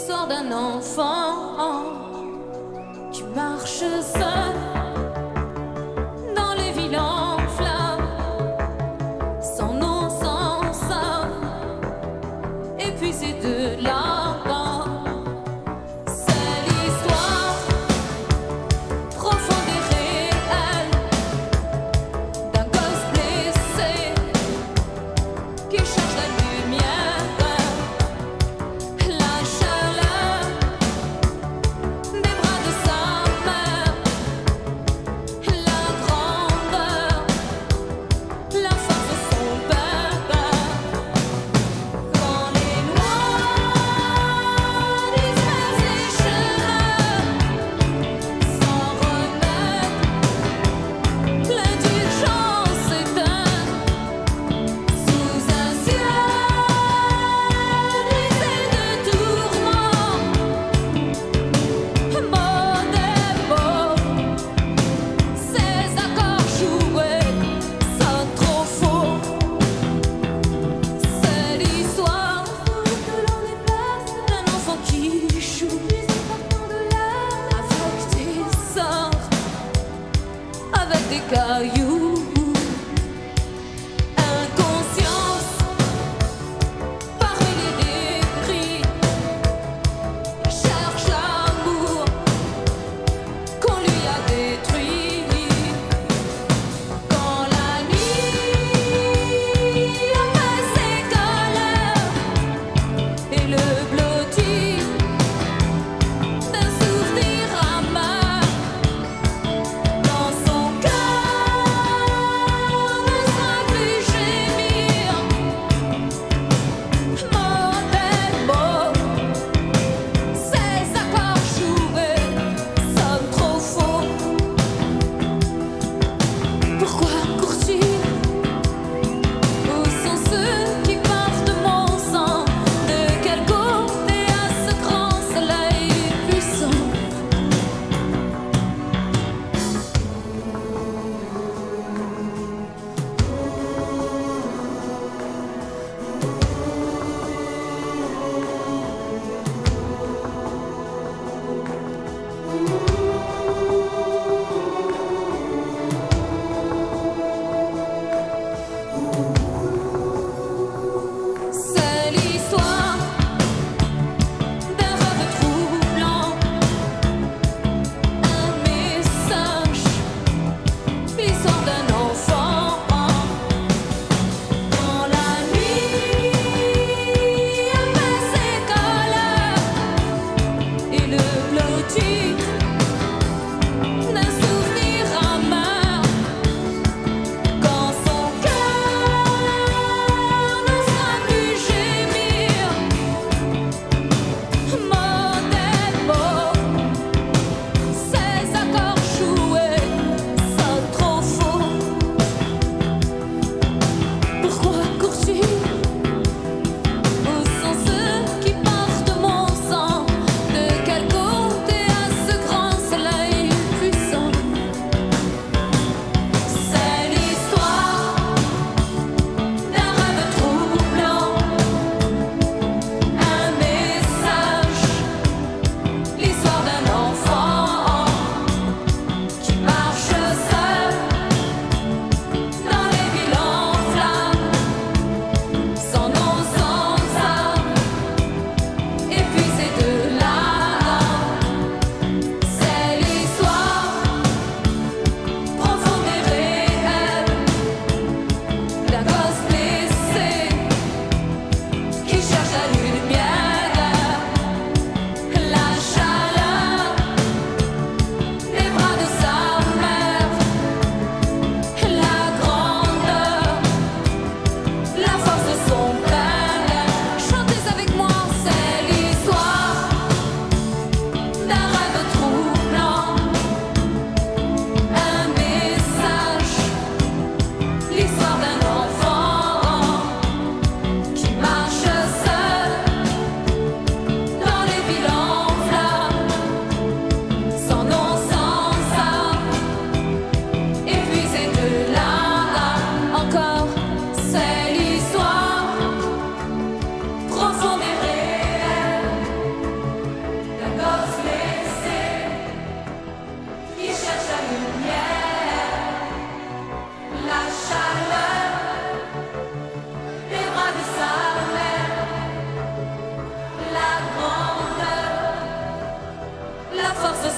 l'histoire d'un enfant qui marche seul dans les villes en flammes, sans nom, sans somme, épuisé de l'enfant. C'est l'histoire profonde et réelle d'un gosse blessé qui cherche la lumière, la chaleur des bras de sa mère.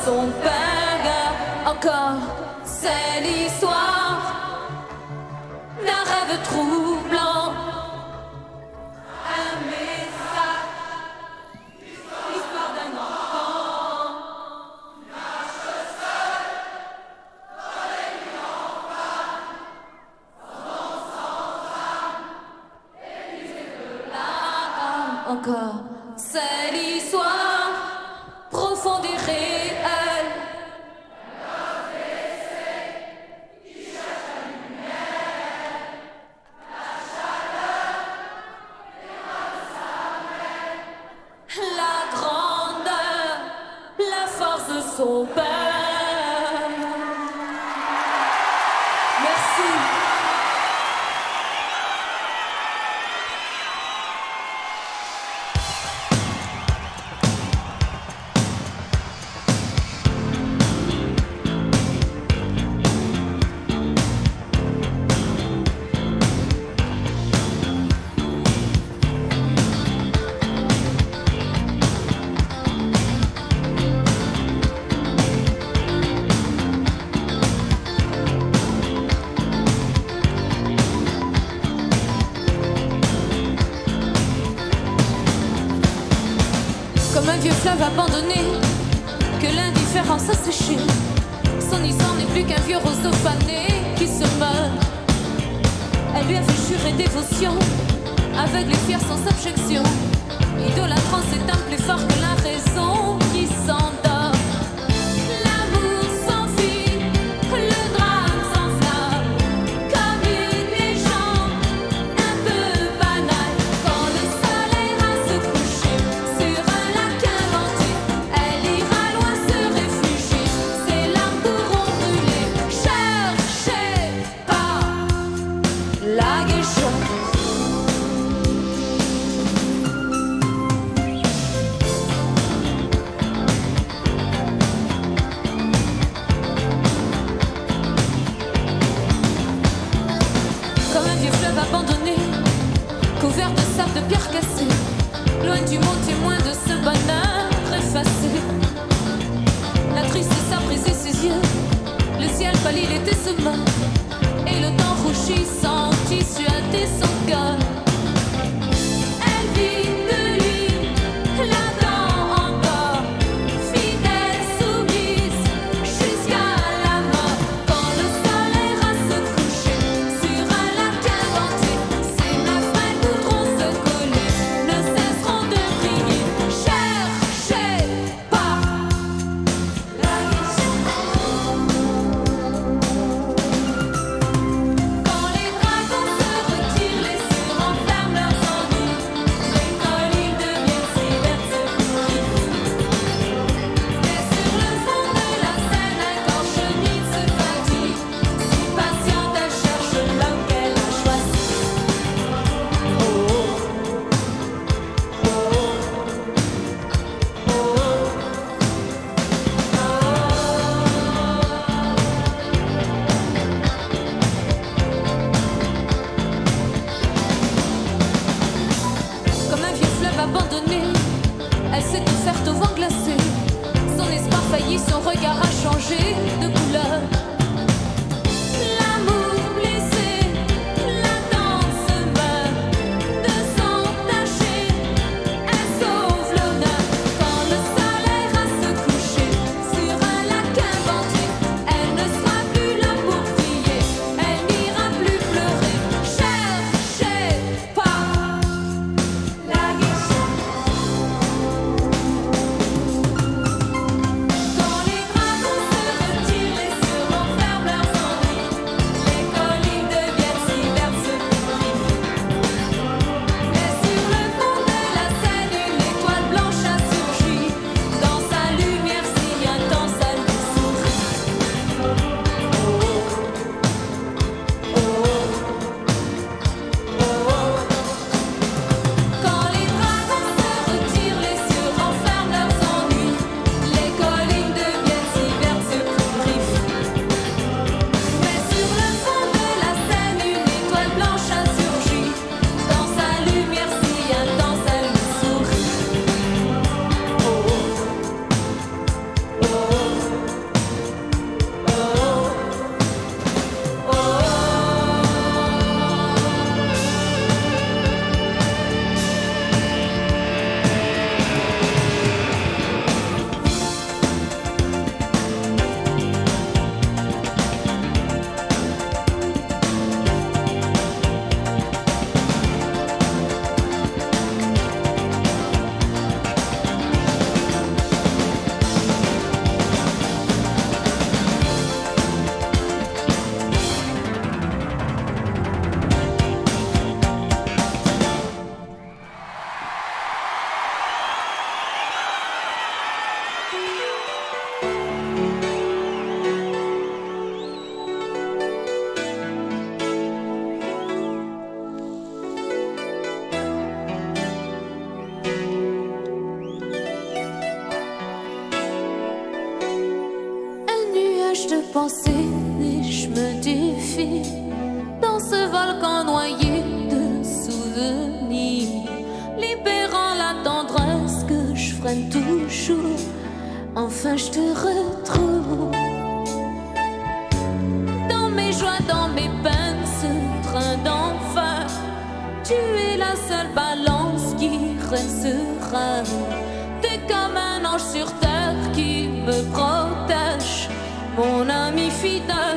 son père. Encore, c'est l'histoire d'un rêve troublant. Un message, l'histoire d'un enfant. Nache seul dans les nuits en flamme, sans âme, épuisé de l'âme. Encore, c'est l'histoire profonde et réelle. La grandeur, la force de son père. Merci. Comme un vieux fleuve abandonné, que l'indifférence a séché. Son histoire n'est plus qu'un vieux roseau fané qui se meurt. Elle lui a fait jurer dévotion, aveugle et fier sans abjection, idolâtrant cet âme plus fort que la raison qui s'endort. L'amour s'enfuit, le drame s'enflamme, comme une légende un peu banale. Quand le soleil va se coucher sur un lac inventé, elle ira loin se réfugier. Ses larmes pourront brûler, cherchez pas la Geisha. Comme un vieux fleuve abandonné, couvert de sable, de pierres cassées, loin du monde témoin de ce bonheur effacé. La tristesse a brisé ses yeux, le ciel pâli, l'été se meurt, et le temps rougissant dissuadé son cœur. Elle vit de lui, là-dedans encore, fidèle, soumise, jusqu'à la mort. Quand le soleil va se coucher sur un lac inventé, ses 9 mains voudront se coller, ne cesseront de prier. Cherchez pas la Geisha. Quand les dragons se retirent, les surenferment leurs ennuis. Les collines deviennent si vertes, se et sur le fond de la scène, un corps chenille se fatigue. Si patiente, elle cherche l'homme qu'elle a choisi. Comme un vieux fleuve abandonné, elle s'est offerte au vent glacé. Son espoir failli, son regard a changé de couleur. L'amour blessé, la danse meurt de s'entacher. Elle sauve l'honneur quand le soleil va se coucher sur un lac inventé. Elle ne sera plus là pour crier, elle n'ira plus pleurer. Cherchez pas la Geisha. Quand les dragons se retirent, de penser et je me défie dans ce volcan noyé de souvenirs, libérant la tendresse que je freine toujours. Enfin je te retrouve dans mes joies, dans mes peines, ce train d'enfer. Tu es la seule balance qui reste sereine. T'es comme un ange sur terre qui me protège, mon ami fidèle.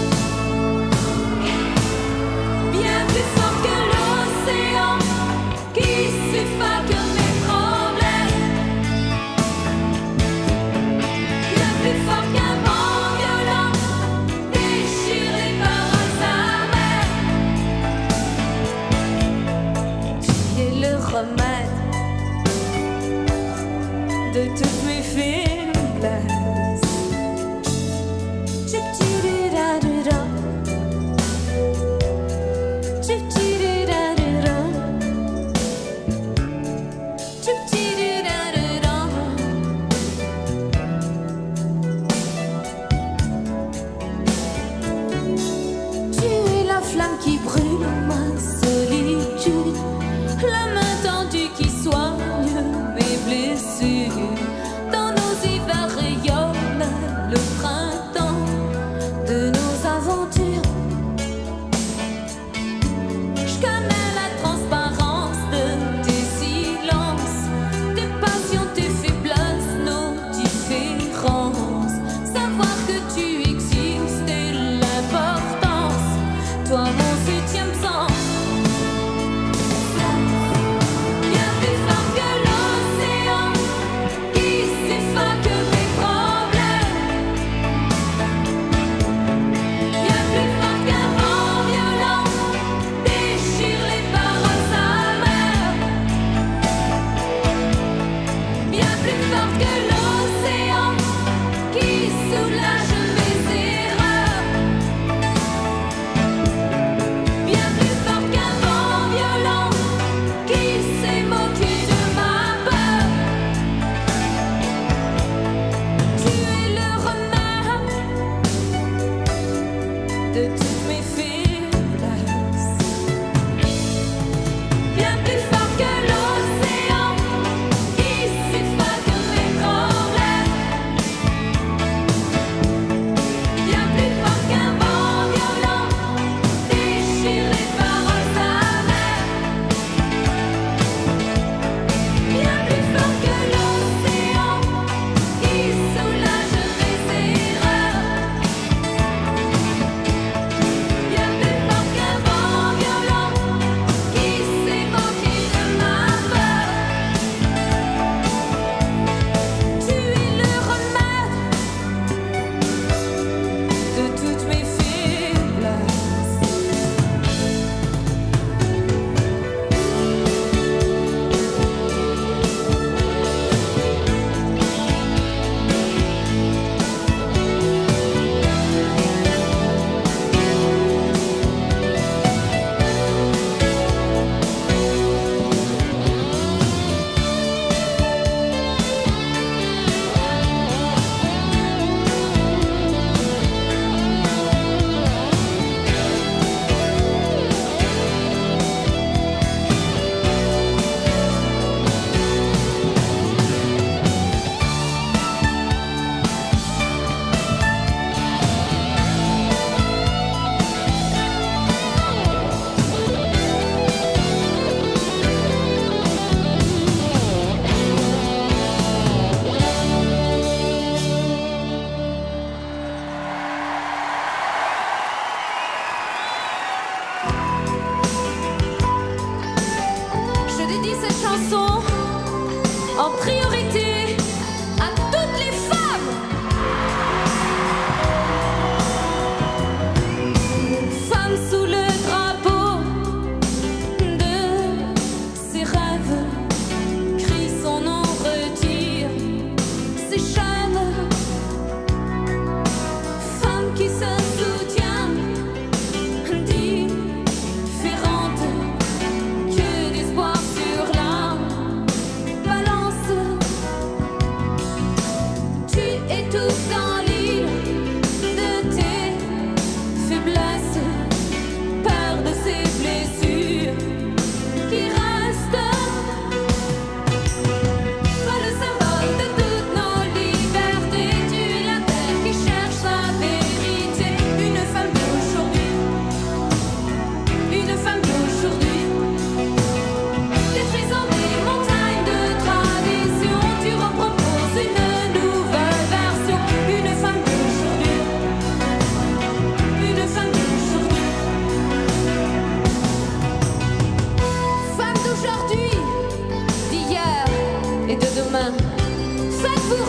Bien plus fort que l'océan qui suffoque mes problèmes. Bien plus fort qu'un vent violent déchiré par un samedi. Tu es le remède de toutes mes faiblesses. Qui brûle ma solitude, la main tendue qui soigne mes blessures. Dans nos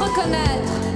reconnaître